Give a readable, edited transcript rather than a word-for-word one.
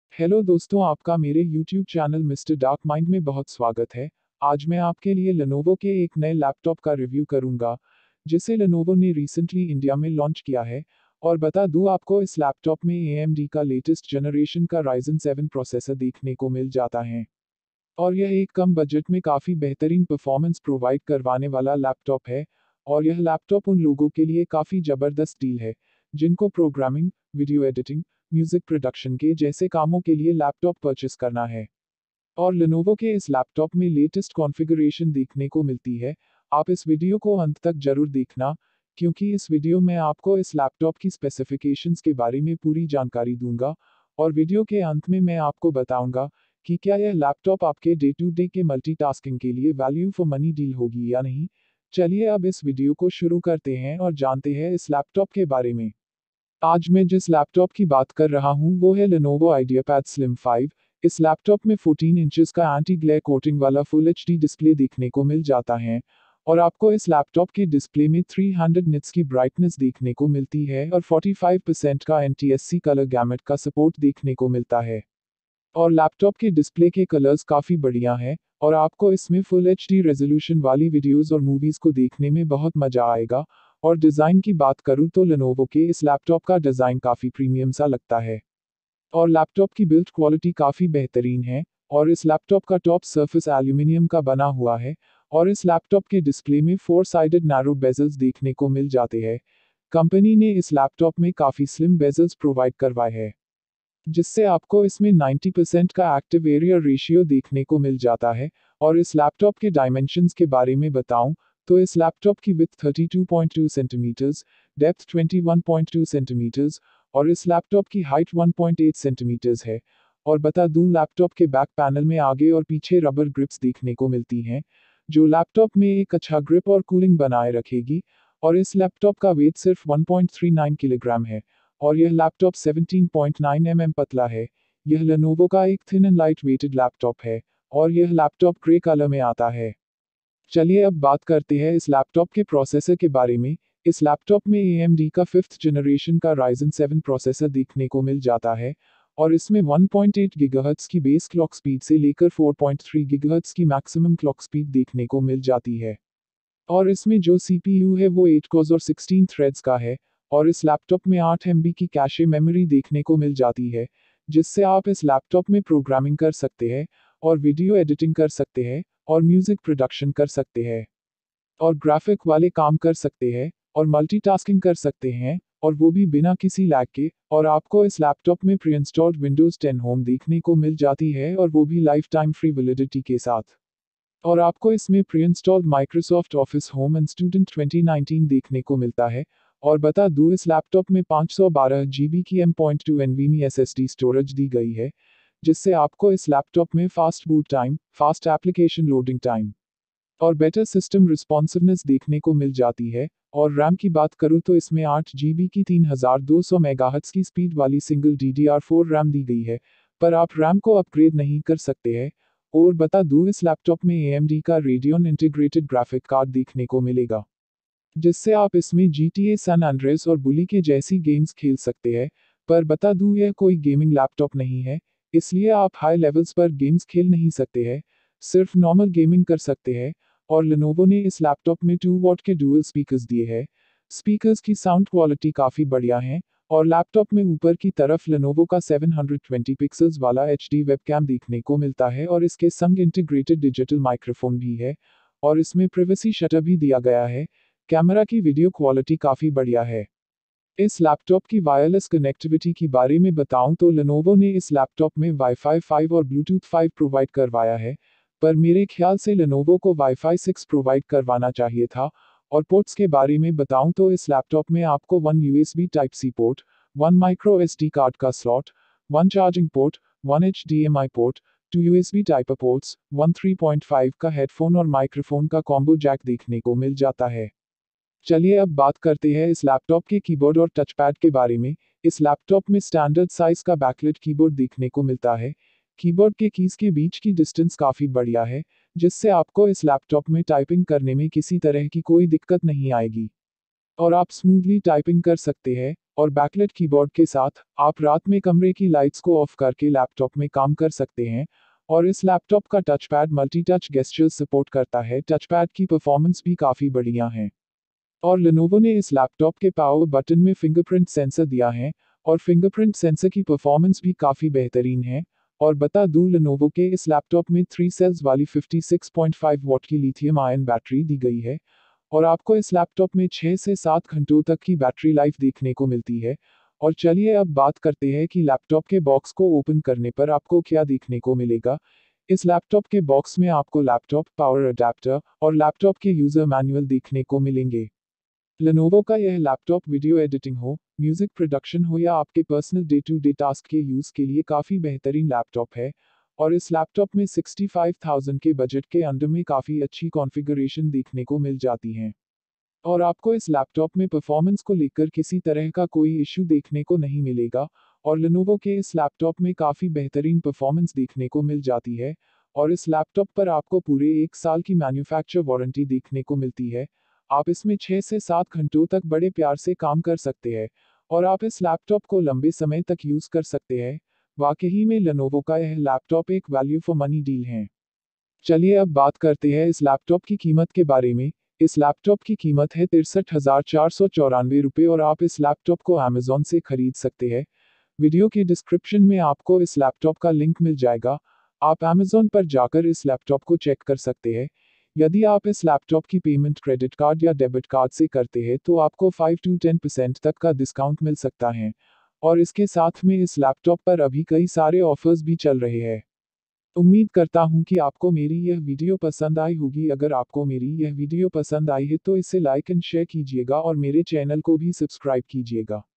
Hello दोस्तों, आपका मेरे YouTube channel Mister Dark Mind में बहुत स्वागत है। आज मैं आपके लिए लेनोवो के एक नए लैपटॉप का रिव्यू करूंगा, जिसे लेनोवो ने रिसेंटली इंडिया में लॉन्च किया है। और बता दूं आपको, इस लैपटॉप में AMD का लेटेस्ट जनरेशन का Ryzen 7 प्रोसेसर देखने को मिल जाता है। और यह एक कम बजट में काफ़ी बेहतरीन परफॉर्मेंस प्रोवाइड करवाने वाला लैपटॉप है। और यह लैपटॉप उन लोगों के लिए काफ़ी ज़बरदस्त डील है, जिनको programming, video editing, music production के जैसे कामों के लिए लैपटॉप परचेस करना है। और लेनोवो के इस लैपटॉप में लेटेस्ट कॉन्फ़िगरेशन देखने को मिलती है। आप इस वीडियो को अंत तक जरूर देखना, क्योंकि इस वीडियो में आपको इस लैपटॉप की स्पेसिफिकेशंस के बारे में पूरी जानकारी दूंगा। और वीडियो के अंत में मैं आपको बताऊंगा कि क्या यह लैपटॉप आपके डे टू डे के मल्टीटास्किंग के लिए वैल्यू फॉर मनी डील होगी या नहीं। चलिए अब इस वीडियो को शुरू करते हैं और जानते हैं इस लैपटॉप के बारे में। आज मैं जिस लैपटॉप की बात कर रहा हूं वो है Lenovo IdeaPad Slim 5। इस लैपटॉप में 14 इंचेस का एंटी ग्लेयर कोटिंग वाला फुल एचडी डिस्प्ले देखने को मिल जाता है। और आपको इस लैपटॉप के डिस्प्ले में 300 निट्स की ब्राइटनेस देखने को मिलती है और 45% का NTSC कलर गैमेट का सपोर्ट देखने को मिलता है। और लैपटॉप के डिस्प्ले के कलर्स काफ़ी बढ़िया हैं, और आपको इसमें फुल एचडी रेजोल्यूशन वाली वीडियोस और मूवीज़ को देखने में बहुत मज़ा आएगा। और डिज़ाइन की बात करूँ तो लेनोवो के इस लैपटॉप का डिज़ाइन काफ़ी प्रीमियम सा लगता है। और लैपटॉप की बिल्ड क्वालिटी काफ़ी बेहतरीन है। और इस लैपटॉप का टॉप सरफेस एल्यूमिनियम का बना हुआ है। और इस लैपटॉप के डिस्प्ले में 4 साइडेड नैरो बेजल्स देखने को मिल जाते हैं। कंपनी ने इस लैपटॉप में काफ़ी स्लिम बेजल्स प्रोवाइड करवाए हैं, जिससे आपको इसमें 90% का एक्टिव एरिया रेशियो देखने को मिल जाता है। और इस लैपटॉप के डायमेंशंस के बारे में बताऊं, तो इस लैपटॉप की विड्थ 32.2 सेंटीमीटर्स, डेप्थ 21.2 सेंटीमीटर्स, और इस लैपटॉप की हाइट 1.8 सेंटीमीटर्स है। और बता दूं, लैपटॉप के बैक पैनल में आगे और पीछे रबर ग्रिप्स देखने को मिलती हैं, जो लैपटॉप में एक अच्छा ग्रिप और कूलिंग बनाए रखेगी। और इस लैपटॉप का वेट सिर्फ 1.39 किलोग्राम है। और यह लैपटॉप 17.9 पतला है। यह लेनोवो का एक thin and light weighted laptop है। और यह लैपटॉप ग्रे कलर में आता है। चलिए अब बात करते हैं इस लैपटॉप के प्रोसेसर के बारे में। इस लैपटॉप में AMD का 5th जनरेशन का Ryzen 7 प्रोसेसर देखने को मिल जाता है। और इसमें 1.8 गीगाहर्ट्ज़ की बेस क्लॉक स्पीड से लेकर 4.3 गीगाहर्ट्ज़ की मैक्सिमम क्लॉक स्पीड देखने को मिल जाती है। और इसमें जो CPU है वो 8 कोर्स और 16 थ्रेड्स का है। और इस लैपटॉप में 8 MB की कैशे मेमोरी देखने को मिल जाती है, जिससे आप इस लैपटॉप में प्रोग्रामिंग कर सकते हैं, और वीडियो एडिटिंग कर सकते हैं, और म्यूजिक प्रोडक्शन कर सकते हैं, और ग्राफिक वाले काम कर सकते हैं, और मल्टीटास्किंग कर सकते हैं, और वो भी बिना किसी लैग के। और आपको इस लैपटॉप में प्री इंस्टॉल्ड विंडोज 10 होम देखने को मिल जाती है, और वो भी लाइफ टाइम फ्री वैलिडिटी के साथ। और आपको इसमें pre installed Microsoft Office Home and Student 2019 देखने को मिलता है। और बता दूं, इस लैपटॉप में 512 GB की M.2 NVMe SSD स्टोरेज दी गई है, जिससे आपको इस लैपटॉप में fast boot time, fast application loading time, और बेटर सिस्टम रिस्पॉन्सिवनेस देखने को मिल जाती है। और रैम की बात करूँ तो इसमें 8 GB की 3200 मेगाहर्ट्ज़ की स्पीड वाली सिंगल DDR4 रैम दी गई है, पर आप रैम को अपग्रेड नहीं कर सकते हैं। और बता दूं, इस लैपटॉप में AMD का रेडियन इंटीग्रेटेड ग्राफिक कार्ड देखने को मिलेगा, जिससे आप इसमें GTA सैन एंड्रेस और बुली के जैसी गेम्स खेल सकते हैं। पर बता दूं, यह कोई गेमिंग लैपटॉप नहीं है, इसलिए आप हाई लेवल्स पर गेम्स खेल नहीं सकते हैं, सिर्फ नॉर्मल गेमिंग कर सकते हैं। और लेनोवो ने इस लैपटॉप में 2 वॉट के डुअल स्पीकर्स दिए हैं। स्पीकर्स की साउंड क्वालिटी काफ़ी बढ़िया है। और लैपटॉप में ऊपर की तरफ लेनोवो का 720 पिक्सल्स वाला HD वेबकैम देखने को मिलता है, और इसके संग इंटीग्रेटेड डिजिटल माइक्रोफोन भी है। और इसमें प्रिवेसी शटर भी दिया गया है। कैमरा की वीडियो क्वालिटी काफ़ी बढ़िया है। इस लैपटॉप की वायरलेस कनेक्टिविटी के बारे में बताऊं तो लेनोवो ने इस लैपटॉप में वाईफाई 5 और ब्लूटूथ 5 प्रोवाइड करवाया है, पर मेरे ख्याल से लेनोवो को वाईफाई 6 प्रोवाइड करवाना चाहिए था। और पोर्ट्स के बारे में बताऊं तो इस लैपटॉप में आपको 1 USB type C port, 1 micro SD card का slot, 1 charging port, 1 HDMI port, 2 USB type ports, 1 3.5 का हेडफोन और माइक्रोफोन का कॉम्बो जैक देखने को मिल जाता है। चलिए अब बात करते हैं इस लैपटॉप के कीबोर्ड और टचपैड के बारे में। इस लैपटॉप में स्टैंडर्ड साइज का बैकलिट कीबोर्ड देखने को मिलता है। कीबोर्ड के कीज के बीच की डिस्टेंस काफ़ी बढ़िया है, जिससे आपको इस लैपटॉप में टाइपिंग करने में किसी तरह की कोई दिक्कत नहीं आएगी, और आप स्मूथली टाइपिंग कर सकते हैं। और बैकलाइट कीबोर्ड के साथ आप रात में कमरे की लाइट्स को ऑफ करके लैपटॉप में काम कर सकते हैं। और इस लैपटॉप का touchpad multi touch gestures support करता है। टचपैड की परफॉर्मेंस भी काफ़ी बढ़िया है। और लेनोवो ने इस लैपटॉप के पावर बटन में फिंगरप्रिंट सेंसर दिया है और फिंगरप्रिंट सेंसर की परफॉर्मेंस भी काफ़ी बेहतरीन है। और बता दूं, लेनोवो के इस लैपटॉप में 3 सेल्स वाली 56.5 वॉट की लिथियम आयन बैटरी दी गई है। और आपको इस लैपटॉप में 6 से 7 घंटों तक की बैटरी लाइफ देखने को मिलती है। और चलिए अब बात करते हैं कि लैपटॉप के बॉक्स को ओपन करने पर आपको क्या देखने को मिलेगा। इस लैपटॉप के बॉक्स में आपको लैपटॉप, पावर अडेप्टर और लैपटॉप के यूज़र मैनुअल देखने को मिलेंगे। लेनोवो का यह लैपटॉप वीडियो एडिटिंग हो, म्यूजिक प्रोडक्शन हो या आपके personal day to day task के यूज़ के लिए काफ़ी बेहतरीन लैपटॉप है। और इस लैपटॉप में 65,000 के बजट के अंडर में काफ़ी अच्छी कॉन्फ़िगरेशन देखने को मिल जाती हैं। और आपको इस लैपटॉप में परफॉर्मेंस को लेकर किसी तरह का कोई इश्यू देखने को नहीं मिलेगा। और लेनोवो के इस लैपटॉप में काफ़ी बेहतरीन परफॉर्मेंस देखने को मिल जाती है। और इस लैपटॉप पर आपको पूरे 1 साल की मैन्युफैक्चर वारंटी देखने को मिलती है। आप इसमें 6 से 7 घंटों तक बड़े प्यार से काम कर सकते हैं। और आप इस लैपटॉप को लंबे समय तक यूज़ कर सकते हैं। वाकई में लेनोवो का यह लैपटॉप एक वैल्यू फॉर मनी डील है। चलिए अब बात करते हैं इस लैपटॉप की कीमत के बारे में। इस लैपटॉप की कीमत है 63,494 रुपये और आप इस लैपटॉप को अमेज़ॉन से खरीद सकते हैं। वीडियो के डिस्क्रिप्शन में आपको इस लैपटॉप का लिंक मिल जाएगा। आप अमेज़ॉन पर जाकर इस लैपटॉप को चेक कर सकते हैं। यदि आप इस लैपटॉप की पेमेंट क्रेडिट कार्ड या डेबिट कार्ड से करते हैं तो आपको 5 to 10% तक का डिस्काउंट मिल सकता है। और इसके साथ में इस लैपटॉप पर अभी कई सारे ऑफर्स भी चल रहे हैं। उम्मीद करता हूँ कि आपको मेरी यह वीडियो पसंद आई होगी। अगर आपको मेरी यह वीडियो पसंद आई है तो इसे लाइक एंड शेयर कीजिएगा और मेरे चैनल को भी सब्सक्राइब कीजिएगा।